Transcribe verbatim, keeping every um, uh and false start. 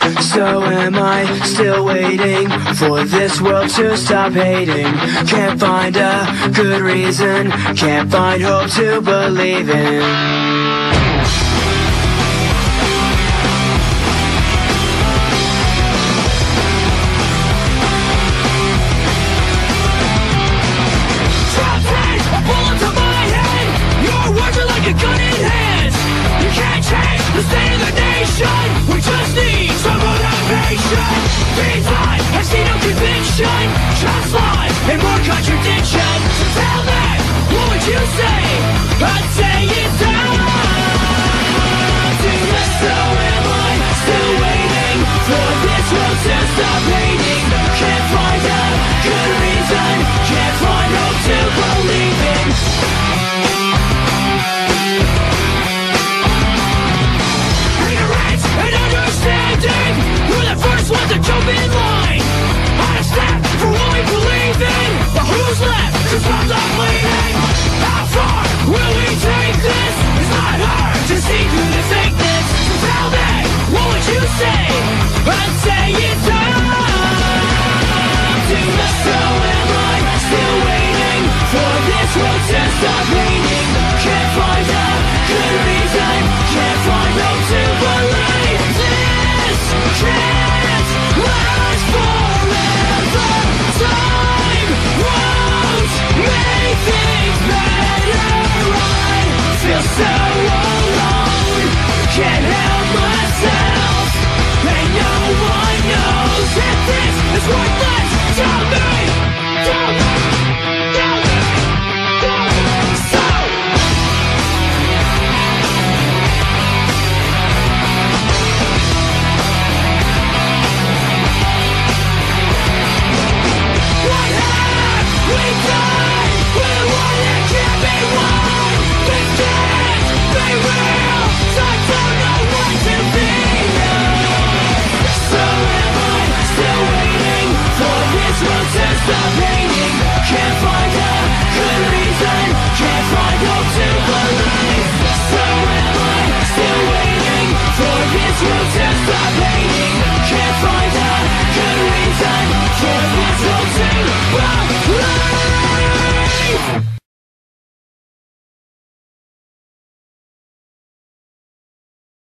So am I still waiting for this world to stop hating? Can't find a good reason, can't find hope to believe in. A gun in hands, you can't change the state of the nation. We just need some motivation. These lies, I see no conviction, just lies and more contradiction. So tell me, what would you say? I'd say it's time to let. So am I still waiting for this world to stop hating? Can't find a good reason, can't find hope to believe in. We're the first ones to jump in line, on a step for what we believe in. But who's left to stop the bleeding? How far will we take this? It's not hard to see through the fakeness. So tell me, what would you say? I'd say it's time to let. So am I still waiting for this world to stop hating? Can't find a good reason, can't find hope to believe this. Can't last forever. Time won't make things better. I feel so alone, can't help myself, and no one knows if this is worthless. Tell me, tell me, tell me, tell me. So what have we done with what it can't be won? This can't be real, so I don't know what to feel. So am I still waiting for this world to stop hating? Can't find